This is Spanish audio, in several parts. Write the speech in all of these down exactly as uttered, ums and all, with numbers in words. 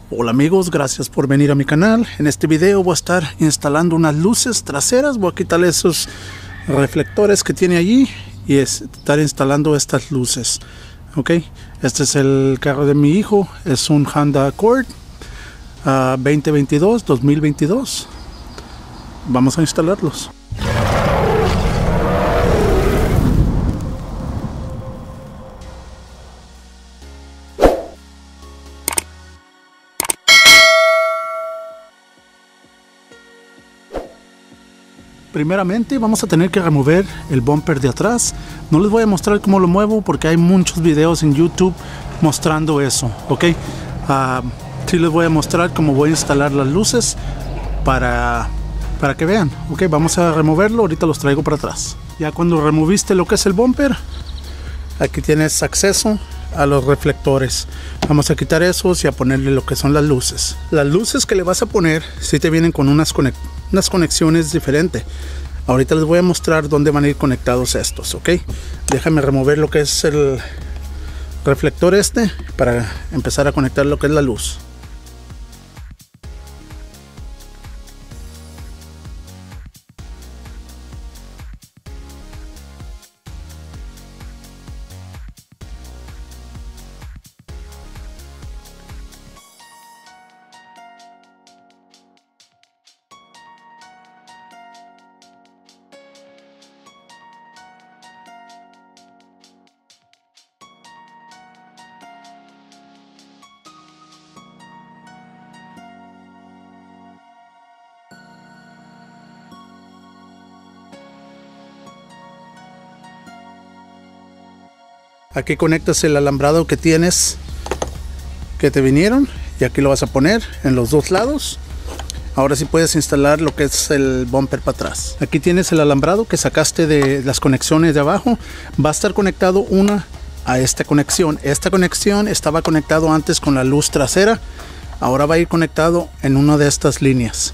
Hola amigos, gracias por venir a mi canal. En este video voy a estar instalando unas luces traseras. Voy a quitarle esos reflectores que tiene allí y estar instalando estas luces. Ok, este es el carro de mi hijo, es un Honda Accord uh, veinte veintidós, dos mil veintidós. Vamos a instalarlos. Primeramente vamos a tener que remover el bumper de atrás. No les voy a mostrar cómo lo muevo porque hay muchos videos en YouTube mostrando eso, ok. Uh, sí les voy a mostrar cómo voy a instalar las luces para, para que vean. Ok, vamos a removerlo, ahorita los traigo para atrás. Ya cuando removiste lo que es el bumper, aquí tienes acceso a los reflectores. Vamos a quitar esos y a ponerle lo que son las luces. Las luces que le vas a poner si te vienen con unas, conex unas conexiones diferentes. Ahorita les voy a mostrar dónde van a ir conectados estos, ok. Déjame remover lo que es el reflector este para empezar a conectar lo que es la luz. Aquí conectas el alambrado que tienes, que te vinieron, y aquí lo vas a poner en los dos lados. Ahora sí puedes instalar lo que es el bumper para atrás. Aquí tienes el alambrado que sacaste de las conexiones de abajo. Va a estar conectado una a esta conexión. Esta conexión estaba conectado antes con la luz trasera. Ahora va a ir conectado en una de estas líneas.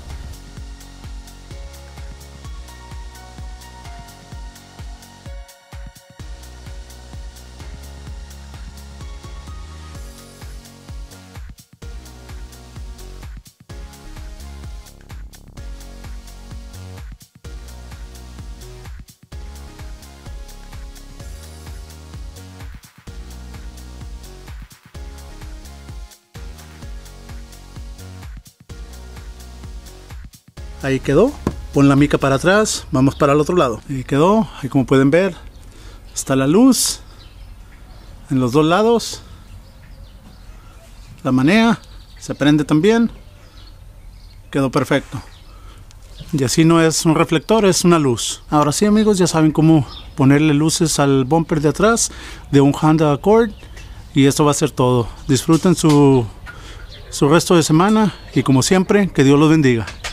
Ahí quedó. Pon la mica para atrás. Vamos para el otro lado. Ahí quedó. Ahí como pueden ver está la luz en los dos lados. La manea. Se prende también. Quedó perfecto. Y así no es un reflector, es una luz. Ahora sí amigos, ya saben cómo ponerle luces al bumper de atrás de un Honda Accord. Y esto va a ser todo. Disfruten su, su resto de semana. Y como siempre, que Dios los bendiga.